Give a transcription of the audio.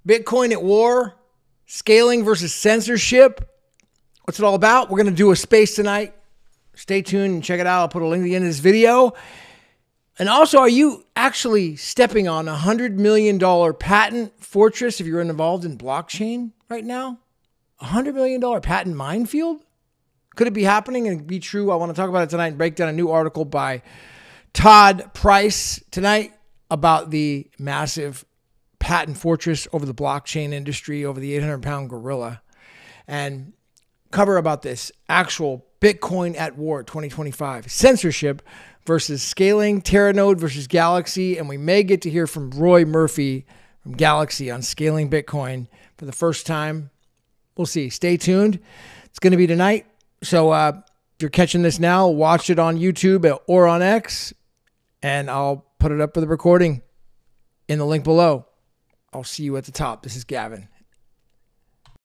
Bitcoin at war, scaling versus censorship. What's it all about? We're going to do a space tonight. Stay tuned and check it out. I'll put a link at the end of this video. And also, are you actually stepping on a $100 million patent fortress if you're involved in blockchain right now? A $100 million patent minefield? Could it be happening and be true? I want to talk about it tonight and break down a new article by Todd Price tonight about the massive patent fortress over the blockchain industry, over the 800-pound gorilla, and cover about this actual Bitcoin at war 2025, censorship versus scaling, TerraNode versus Galaxy, and we may get to hear from Roy Murphy from Galaxy on scaling Bitcoin for the first time. We'll see. Stay tuned. It's going to be tonight. So if you're catching this now, watch it on YouTube or on X, and I'll put it up for the recording in the link below. I'll see you at the top. This is Gavin.